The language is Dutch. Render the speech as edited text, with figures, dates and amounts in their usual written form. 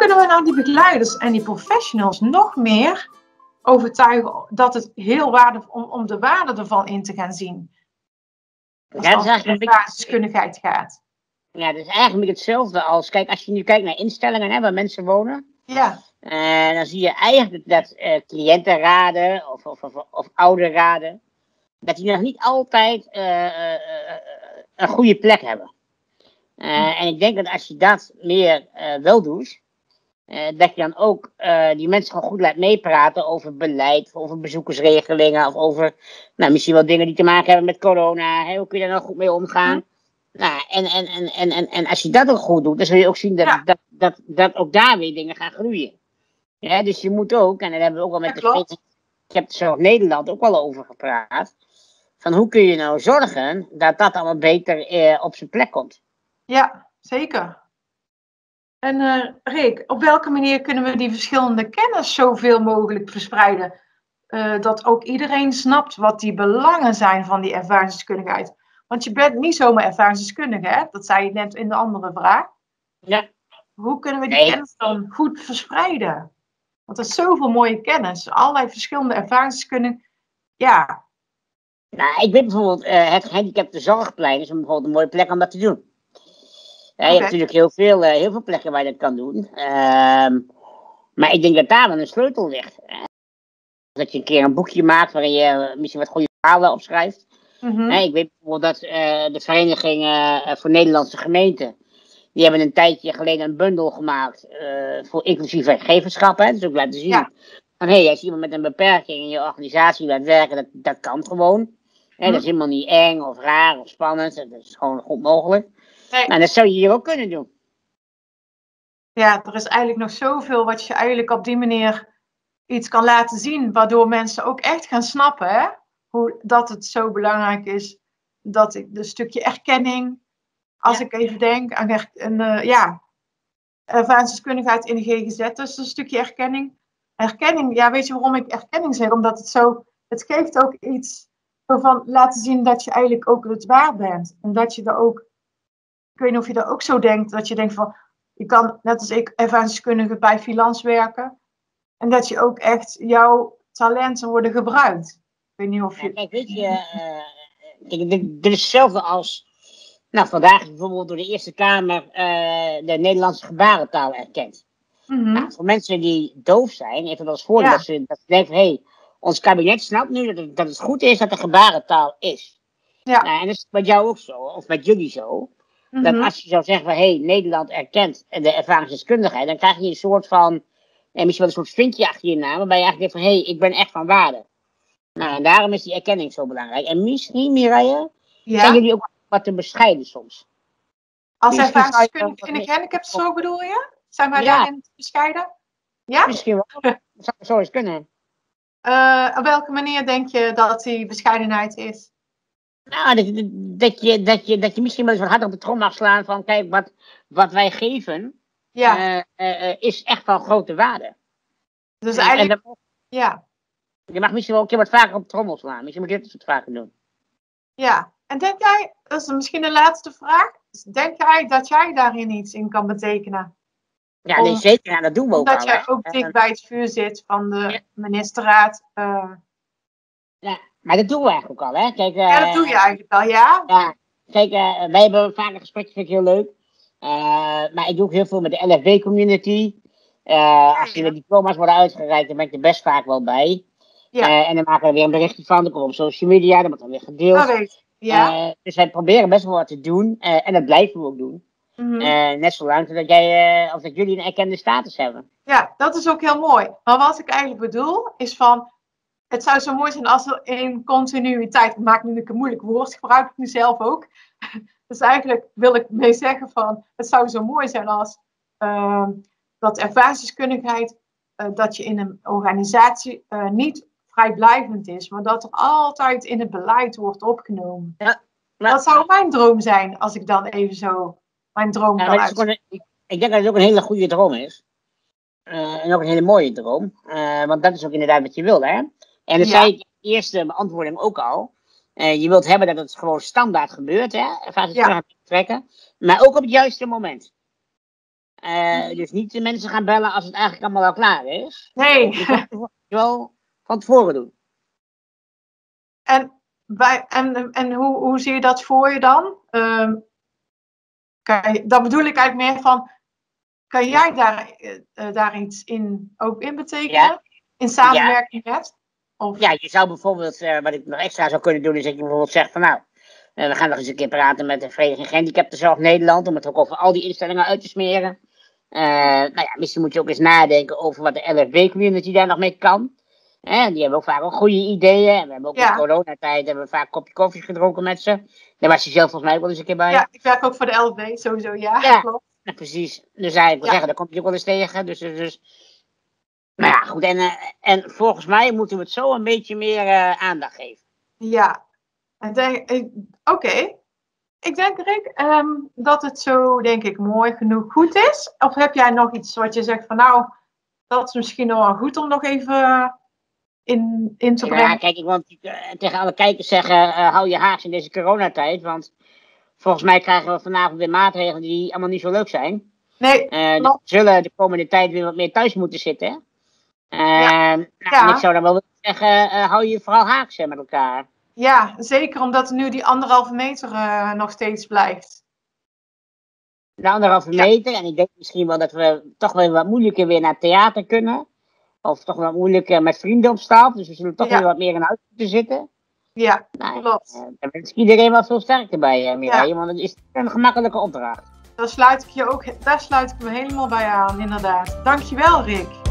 kunnen we nou die begeleiders en die professionals nog meer overtuigen dat het heel waardevol om de waarde ervan in te gaan zien? Als het om basiskundigheid gaat. Ja, dat is eigenlijk een beetje hetzelfde als, kijk, als je nu kijkt naar instellingen, hè, waar mensen wonen. Ja. Dan zie je eigenlijk dat cliëntenraden of ouderraden, dat die nog niet altijd een goede plek hebben. En ik denk dat als je dat meer wel doet, dat je dan ook die mensen gewoon goed laat meepraten over beleid, over bezoekersregelingen, of over misschien wel dingen die te maken hebben met corona. Hè, hoe kun je daar nou goed mee omgaan? Nou, en als je dat ook goed doet, dan zul je ook zien dat ook daar weer dingen gaan groeien. Ja, dus je moet ook, en daar hebben we ook al met ik heb er zo in Nederland ook wel over gepraat, van hoe kun je nou zorgen dat dat allemaal beter op zijn plek komt. Ja, zeker. En Rick, op welke manier kunnen we die verschillende kennis zoveel mogelijk verspreiden? Dat ook iedereen snapt wat die belangen zijn van die ervaringsdeskundigheid. Want je bent niet zomaar ervaringsdeskundige, hè? Dat zei je net in de andere vraag. Ja. Hoe kunnen we die kennis dan goed verspreiden? Want er is zoveel mooie kennis. Allerlei verschillende ervaringsdeskundigen. Ja. Nou, ik weet bijvoorbeeld, het gehandicapte zorgplein is bijvoorbeeld een mooie plek om dat te doen. Je hebt natuurlijk heel veel plekken waar je dat kan doen. Maar ik denk dat daar wel een sleutel ligt. Dat je een keer een boekje maakt waarin je misschien wat goede verhalen opschrijft. Ik weet bijvoorbeeld dat de Vereniging voor Nederlandse Gemeenten, die hebben een tijdje geleden een bundel gemaakt voor inclusief werkgeverschap. Dus ook laten zien van als iemand met een beperking in je organisatie laat werken, dat kan gewoon. Dat is helemaal niet eng of raar of spannend. Dat is gewoon goed mogelijk. Nee. Nou, dat zou je hier ook kunnen doen. Ja, er is eigenlijk nog zoveel wat je eigenlijk op die manier iets kan laten zien, waardoor mensen ook echt gaan snappen, hè? Dat het zo belangrijk is dat ik een stukje erkenning, als ik even denk aan ervaringsdeskundigheid in de GGZ, dus een stukje erkenning. Erkenning, ja, weet je waarom ik erkenning zeg? Omdat het geeft ook iets van laten zien dat je eigenlijk ook het waard bent. En dat je er ook, ik weet niet of je dat ook zo denkt, dat je denkt van, je kan, net als ik, ervaringsdeskundige bij Filans werken. En dat je ook echt, jouw talenten worden gebruikt. Ik weet niet of je... Kijk, weet je, dit is hetzelfde als, vandaag is bijvoorbeeld door de Eerste Kamer de Nederlandse gebarentaal erkend. Nou, voor mensen die doof zijn, heeft het als voordeel dat ze denken van, ons kabinet snapt nu dat het goed is dat er gebarentaal is. Ja. Nou, en dat is met jou ook zo, of met jullie zo. Dat als je zou zeggen van, Nederland erkent de ervaringsdeskundigheid, dan krijg je een soort van, misschien wel een soort vinkje achter je naam, waarbij je eigenlijk denkt van, ik ben echt van waarde. Nou, en daarom is die erkenning zo belangrijk. En misschien, Mireille, zijn jullie ook wat te bescheiden soms? Als ervaringsdeskundige in de gehandicaptenzorg bedoel je? Zijn wij daarin te bescheiden? Ja? Misschien wel. Dat zou zo eens kunnen. Op welke manier denk je dat die bescheidenheid is? Nou, dat je misschien wel eens wat hard op de trom mag slaan van, kijk, wat wij geven, is echt van grote waarde. Dus eigenlijk, je mag misschien wel een keer wat vaker op de trommel slaan. Misschien moet je dit wat vaker doen. Ja, en denk jij, dat is misschien de laatste vraag, denk jij dat jij daarin iets in kan betekenen? Ja, nee, zeker. Ja, dat doen we ook al. Omdat jij ook dicht bij het vuur zit van de ministerraad. Ja, maar dat doen we eigenlijk ook al, hè? Kijk, dat doe je eigenlijk al, ja? Ja, kijk, wij hebben vaak een gesprekje, vind ik heel leuk. Maar ik doe ook heel veel met de LFB-community. Als die diploma's worden uitgereikt, dan ben ik er best vaak wel bij. Ja. En dan maken we weer een berichtje van, dan komt op social media, dan wordt dan weer gedeeld. Dat weet ik. Dus wij proberen best wel wat te doen. En dat blijven we ook doen. Net zolang dat jij, of dat jullie een erkende status hebben. Ja, dat is ook heel mooi. Maar wat ik eigenlijk bedoel, is van, het zou zo mooi zijn als er in continuïteit, ik maak nu een moeilijk woord, gebruik ik nu zelf ook. Dus eigenlijk wil ik mee zeggen van, het zou zo mooi zijn als dat ervaringsdeskundigheid, dat je in een organisatie niet vrijblijvend is, maar dat er altijd in het beleid wordt opgenomen. Ja, dat zou mijn droom zijn, als ik dan even zo mijn droom kan uitspreken. Ik denk dat het ook een hele goede droom is. En ook een hele mooie droom. Want dat is ook inderdaad wat je wil, hè? En dat zei ik in de eerste beantwoording ook al. Je wilt hebben dat het gewoon standaard gebeurt, hè? Trekken, maar ook op het juiste moment. Dus niet de mensen gaan bellen als het eigenlijk allemaal wel klaar is. Nee. Je kan het wel van tevoren doen. En hoe zie je dat voor je dan? Dat bedoel ik eigenlijk meer van, kan jij daar iets ook in betekenen? Ja. In samenwerking met? Of? Ja, je zou bijvoorbeeld, wat ik nog extra zou kunnen doen, is dat je bijvoorbeeld zegt van nou, we gaan nog eens een keer praten met de Vereniging Gehandicaptenzorg Nederland, om het ook over al die instellingen uit te smeren. Nou ja, misschien moet je ook eens nadenken over wat de LFB-community daar nog mee kan. Die hebben ook vaak ook goede ideeën. En we hebben ook in coronatijd hebben we vaak een kopje koffie gedronken met ze. Daar was je zelf volgens mij ook wel eens een keer bij. Ja, ik werk ook voor de LFB, sowieso, ja. Klopt. Nou, precies. Dus ik wil zeggen, daar kom je ook wel eens tegen. Dus nou ja, goed. En volgens mij moeten we het zo een beetje meer aandacht geven. Ja. Oké. Ik denk, Rick, dat het zo, denk ik, mooi genoeg goed is. Of heb jij nog iets wat je zegt van nou, dat is misschien nog wel goed om nog even in te brengen? Ja, kijk, ik wil tegen alle kijkers zeggen, hou je haaks in deze coronatijd. Want volgens mij krijgen we vanavond weer maatregelen die allemaal niet zo leuk zijn. Nee, we zullen de komende tijd weer wat meer thuis moeten zitten. En ik zou dan wel willen zeggen, hou je vooral haaks met elkaar. Ja, zeker omdat nu die 1,5 meter nog steeds blijft. De 1,5 meter. En ik denk misschien wel dat we toch wel wat moeilijker weer naar het theater kunnen. Of toch wel moeilijker met vrienden op stap. Dus we zullen toch weer wat meer in huis moeten zitten. Ja, klopt. Daar wens ik iedereen wel veel sterkte bij, Mireille. Want het is een gemakkelijke opdracht. Daar sluit ik me helemaal bij aan, inderdaad. Dankjewel, Rick.